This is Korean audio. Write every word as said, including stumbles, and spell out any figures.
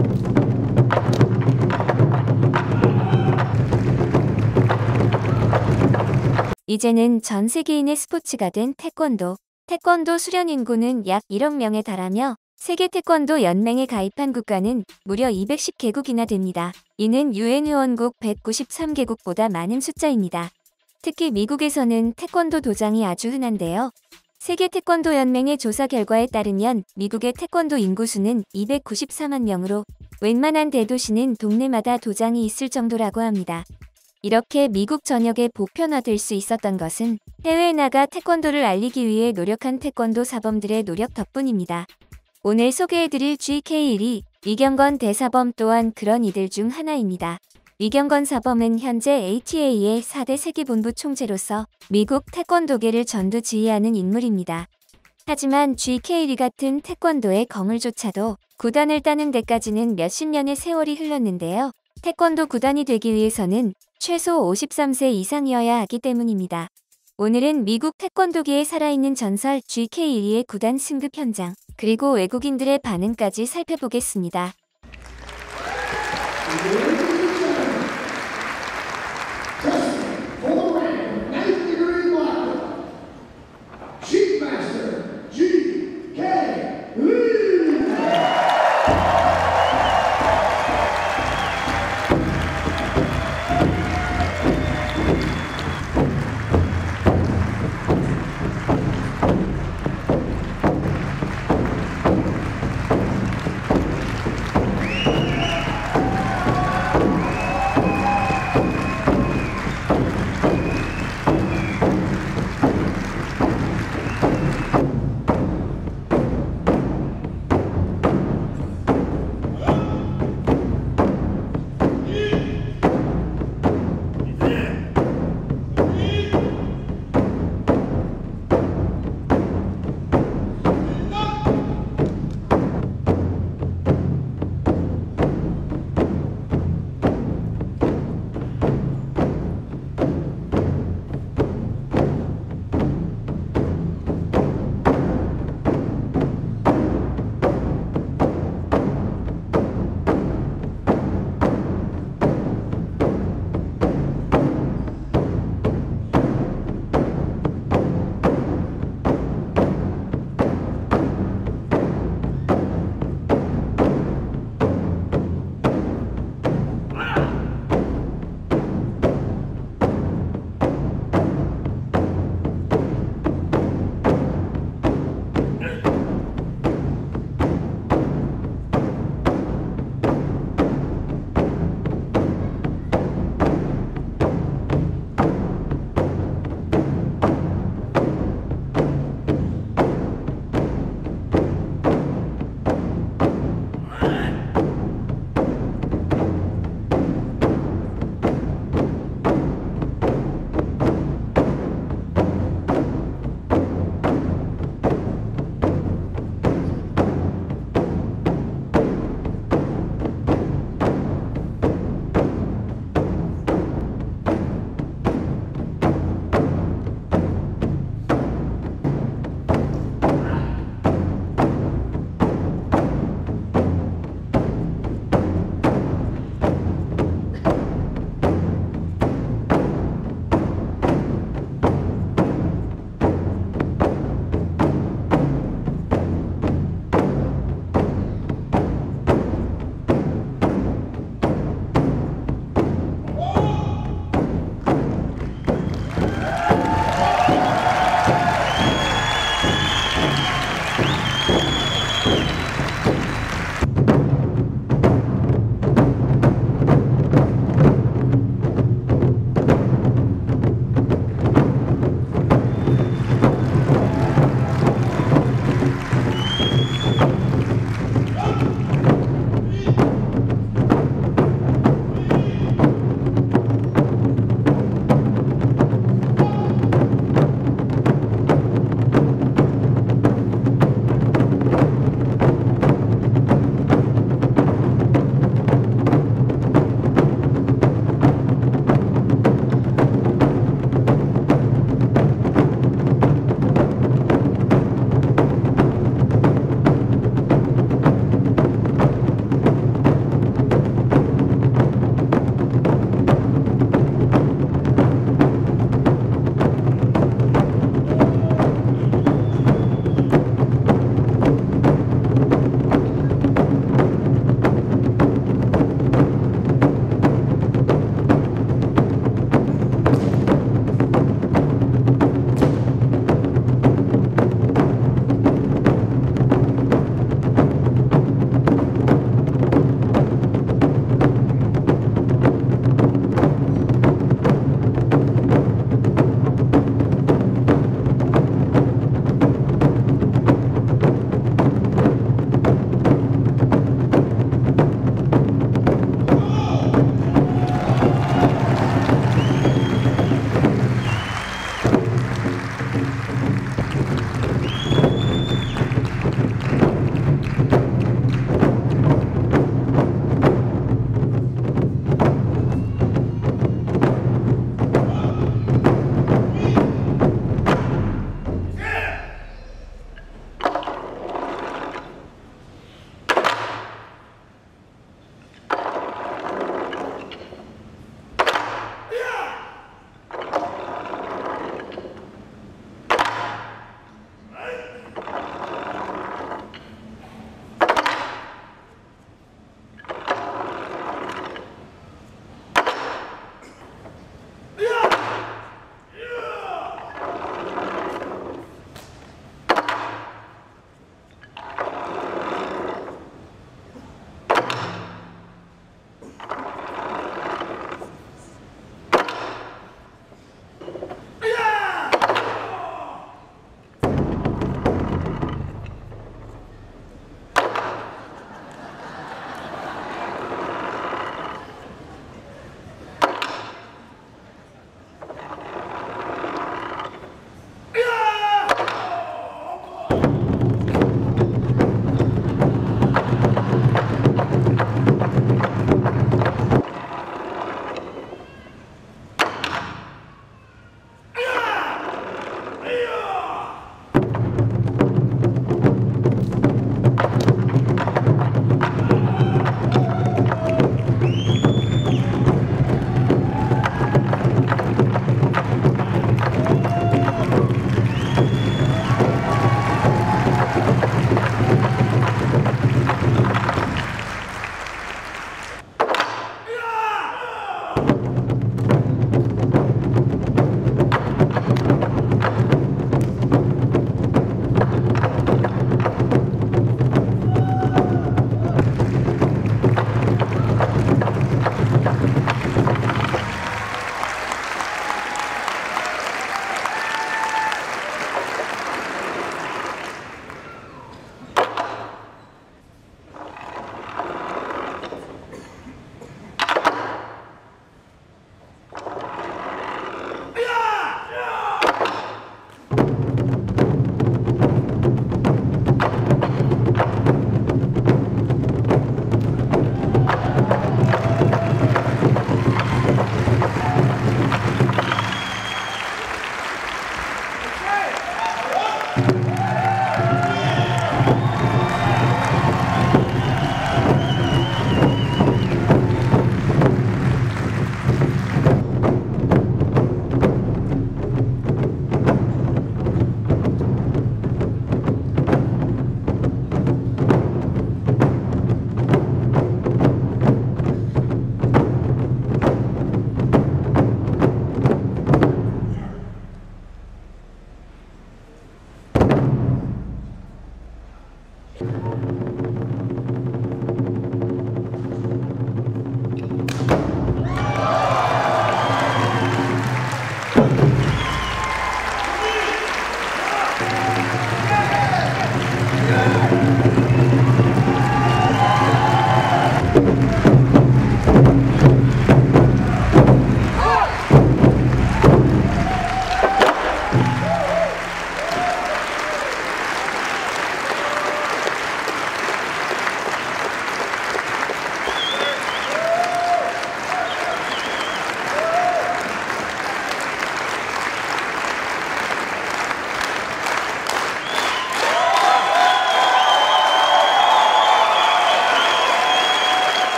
이제는 전 세계인의 스포츠가 된 태권도. 태권도 수련 인구는 약 일억 명에 달하며 세계 태권도 연맹에 가입한 국가는 무려 이백십 개국이나 됩니다. 이는 유엔 회원국 백구십삼 개국보다 많은 숫자입니다. 특히 미국에서는 태권도 도장이 아주 흔한데요. 세계 태권도 연맹의 조사 결과에 따르면 미국의 태권도 인구수는 이백구십사만 명으로 웬만한 대도시는 동네마다 도장이 있을 정도라고 합니다. 이렇게 미국 전역에 보편화될 수 있었던 것은 해외에 나가 태권도를 알리기 위해 노력한 태권도 사범들의 노력 덕분입니다. 오늘 소개해드릴 지케이 일이 이경건 대사범 또한 그런 이들 중 하나입니다. 이경건 사범은 현재 에이티에이의 사 대 세계본부 총재로서 미국 태권도계를 전두지휘하는 인물입니다. 하지만 지케이 일 같은 태권도의 거물조차도 구단을 따는 데까지는 몇십 년의 세월이 흘렀는데요. 태권도 구단이 되기 위해서는 최소 오십삼 세 이상이어야 하기 때문입니다. 오늘은 미국 태권도계의 살아있는 전설 지케이 일의 구단 승급 현장, 그리고 외국인들의 반응까지 살펴보겠습니다.